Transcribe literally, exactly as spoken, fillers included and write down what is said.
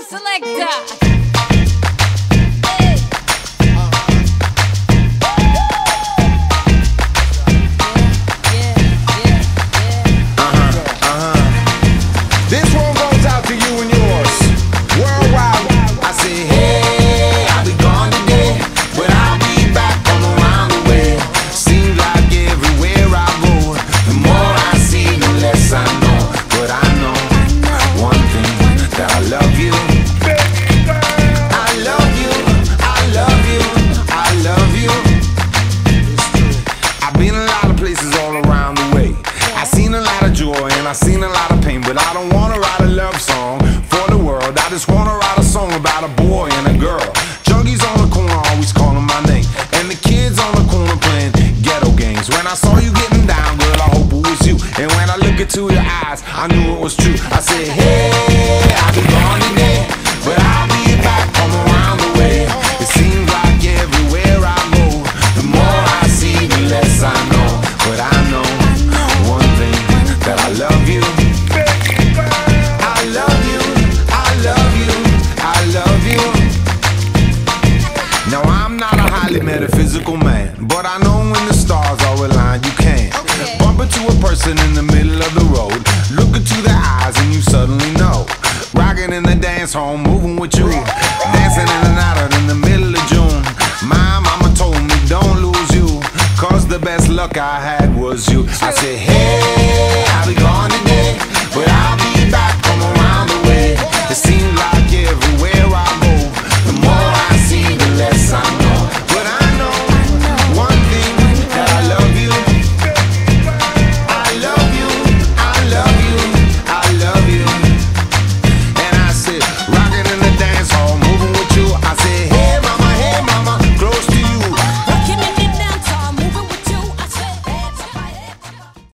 Selector. I've seen a lot of pain, but I don't wanna write a love song for the world. I just wanna write a song about a boy and a girl. Junkies on the corner always calling my name, and the kids on the corner playing ghetto games. When I saw you getting down, girl, I hope it was you. And when I look into your eyes, I knew it was true. I said, hey, I'll be gone today, but I'll be back from around the way. It seems like everywhere I go, the more I see, the less I know. But I know one thing, that I love you. I love you, I love you, I love you. Now I'm not a highly metaphysical man, but I know when the stars are aligned, you can okay. Bump into a person in the middle of the road, look into their eyes and you suddenly know. Rocking in the dance hall, moving with you, dancing in and out in the middle of June. My mama told me don't lose you, cause the best luck I had was you. I said, hey,